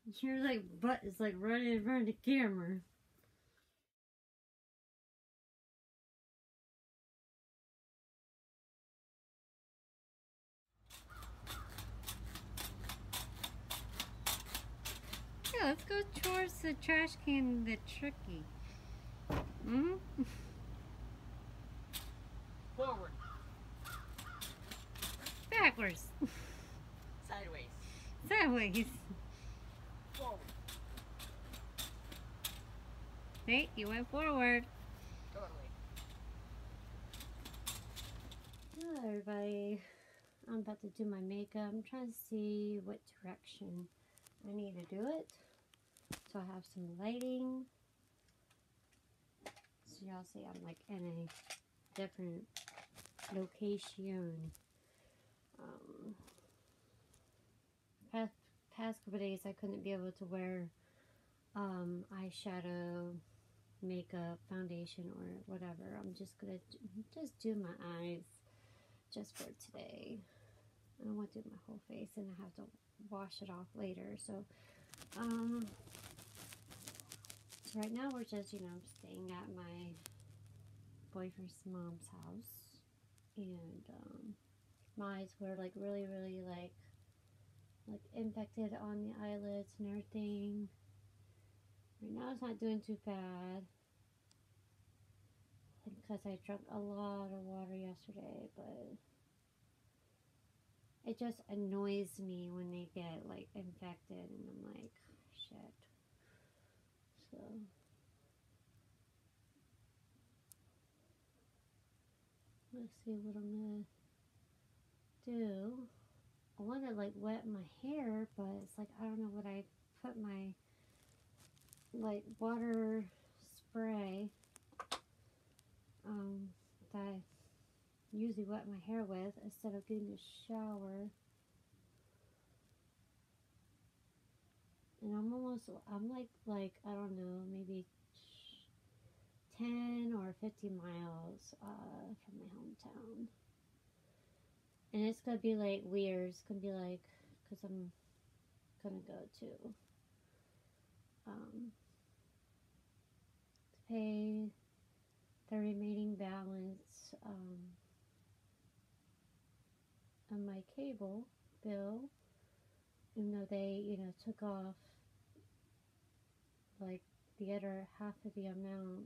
Your like butt is like right in front of the camera. Yeah, let's go towards the trash can, the turkey. Forward. Backwards. Sideways. Sideways. Forward. Hey, you went forward. Totally. Hello everybody. I'm about to do my makeup. I'm trying to see what direction I need to do it. So I have some lighting. So y'all see I'm like in a different location. Past couple days I couldn't be able to wear eyeshadow, makeup, foundation, or whatever. I'm just gonna just do my eyes just for today. I don't want to do my whole face and I have to wash it off later. So so right now we're just, staying at my boyfriend's mom's house, and my eyes were like really like infected on the eyelids and everything. Right now it's not doing too bad because I drank a lot of water yesterday, but it just annoys me when they get like infected and I'm like, shit. So let's see what I'm gonna do. I want to like wet my hair, but it's like I don't know what I put my like water spray that I usually wet my hair with instead of getting a shower. And I'm like I don't know, maybe 10 or 50 miles from my hometown. And it's gonna be like weird. It's gonna be like, because I'm gonna go to pay the remaining balance on my cable bill, even though they, took off like the other half of the amount,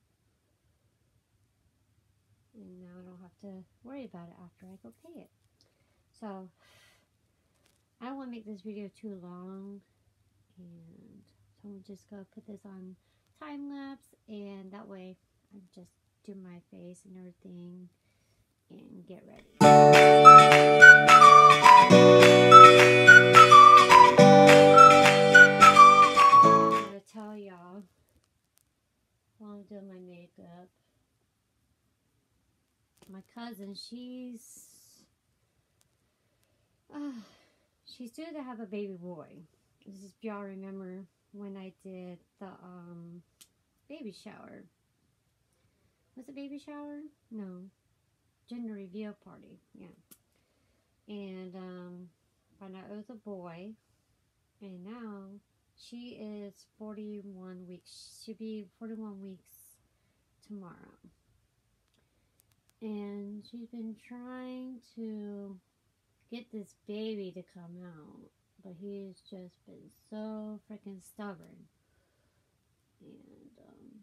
and now I don't have to worry about it after I go pay it. So I don't want to make this video too long, and so I'm just gonna put this on time lapse, and that way I just do my face and everything and get ready. I'm gonna tell y'all while I'm doing my makeup, my cousin, she's due to have a baby boy. This is, if y'all remember when I did the baby shower. Was it baby shower? No. Gender reveal party. Yeah. And found out it was a boy. And now she is 41 weeks. She'll be 41 weeks tomorrow. And she's been trying to get this baby to come out, but he's just been so freaking stubborn. And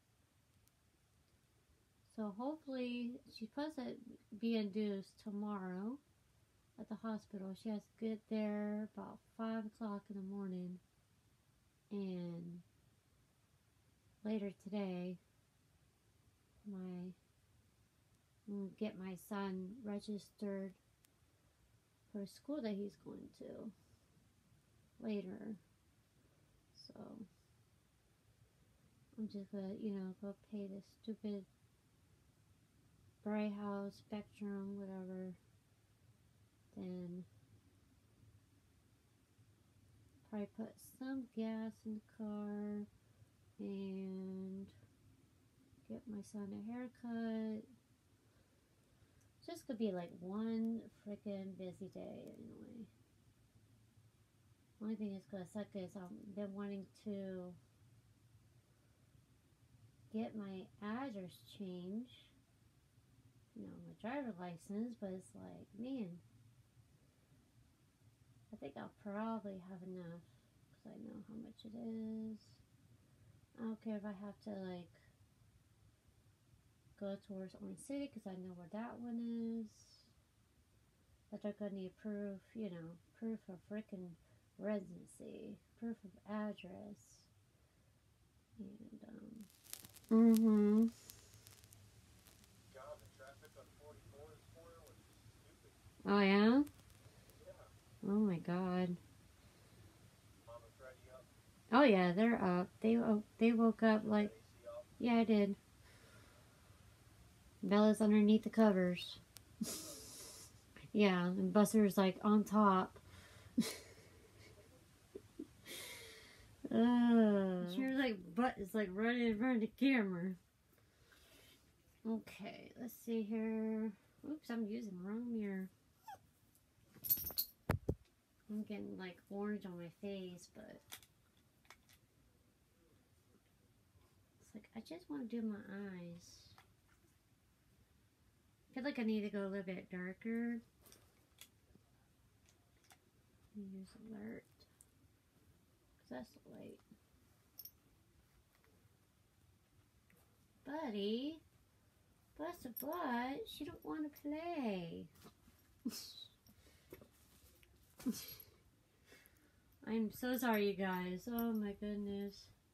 so hopefully she's supposed to be induced tomorrow at the hospital. She has to get there about 5 o'clock in the morning, and later today I'm gonna get my son registered for a school that he's going to later. So I'm just gonna, go pay this stupid Bright House, Spectrum, whatever. Then probably put some gas in the car and get my son a haircut. It's just gonna be like one freaking busy day anyway. Only thing that's gonna suck is them wanting to get my address changed. You know, my driver license, but it's like, man, I think I'll probably have enough because I know how much it is. I don't care if I have to like go towards Orange City because I know where that one is. But they're gonna need proof, you know, proof of freaking residency, proof of address, and mm-hmm. God, the traffic on 44 this morning was stupid. Oh yeah? Yeah. Oh my God. Mama Freddy up. Oh yeah, they're up. They woke up like, yeah, I did. Bella's underneath the covers. Yeah, and Buster's like on top. You're like, butt is like running in front of the camera. Okay, let's see here. Oops, I'm using the wrong mirror. I'm getting like orange on my face, but it's like I just want to do my eyes. I feel like I need to go a little bit darker. Use alert. Cause that's the light. Buddy, Buster Butt, she don't want to play. I'm so sorry, you guys. Oh my goodness.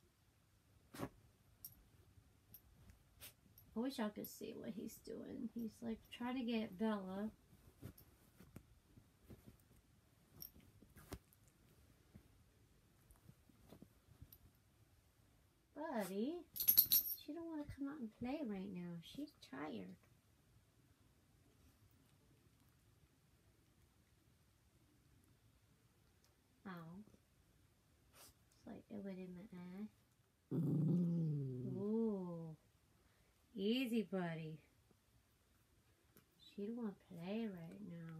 I wish y'all could see what he's doing. He's like trying to get Bella. Buddy, she don't want to come out and play right now. She's tired. Oh. It's like it went in my eye. Ooh. Easy, buddy. She don't want to play right now.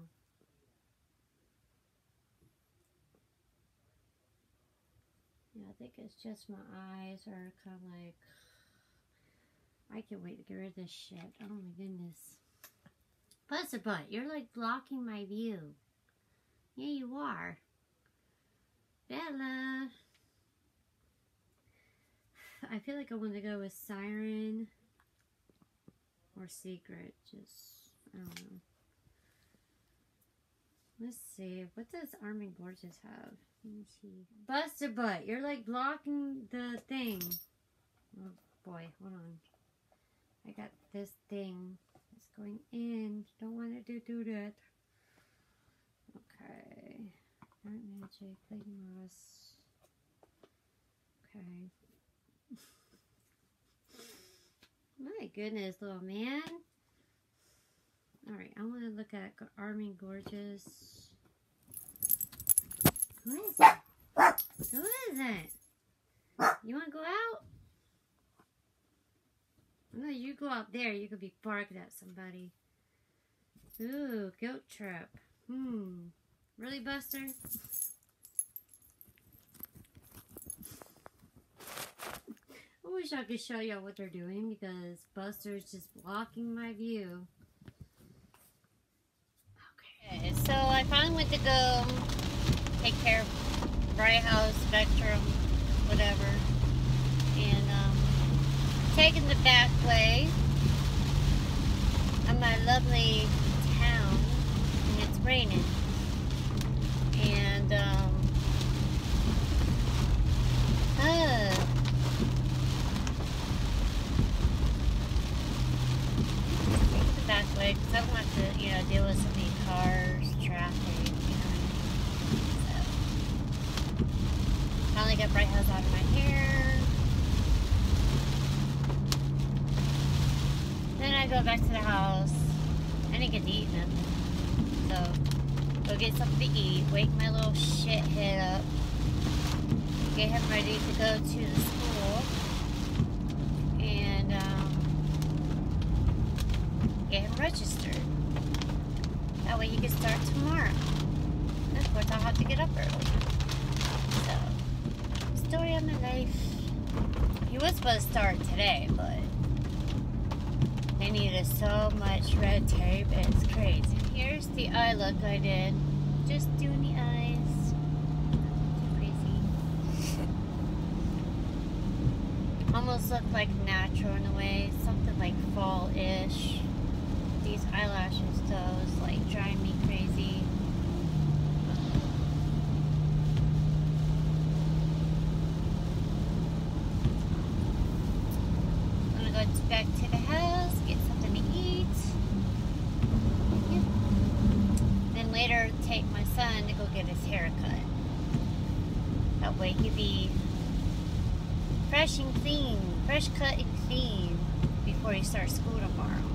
Yeah, I think it's just my eyes are kind of like, I can't wait to get rid of this shit. Oh my goodness. Buster Butt, you're like blocking my view. Yeah, you are. Bella. I feel like I want to go with Siren or Secret. Just, I don't know. Let's see. What does Armin Gorgeous have? Let me see. Buster Butt, you're like blocking the thing. Oh boy, hold on. I got this thing that's going in. Don't want it to do that. Okay. Art Magic, Clayton Ross. Okay. My goodness, little man. Alright, I want to look at Armin Gorgeous. Who is it? Who is it? You want to go out? No, you go out there. You could be barking at somebody. Ooh, guilt trip. Really, Buster? I wish I could show y'all what they're doing because Buster's just blocking my view. Okay, so I finally went to go take care of Bright House, Spectrum, whatever. And taking the back way of my lovely town, and it's raining. And take the back way because I don't want to, you know, deal with so many cars, traffic, you know. So finally got Bright House out of my hair. Then I go back to the house. I didn't get to eat nothing. So, go get something to eat. Wake my little shit head up. Get him ready to go to the school. And, get him registered. That way he can start tomorrow. And of course, I'll have to get up early. story of my life. He was supposed to start today, but they needed so much red tape, it's crazy. Here's the eye look I did. Just doing the eyes. Too crazy. Almost look like natural in a way. Something like fall-ish. These eyelashes though is like driving me crazy. I'm gonna go back to the house, get something to eat. Yep. Then later take my son to go get his hair cut. That way he'll be fresh and clean, fresh cut and clean before he starts school tomorrow.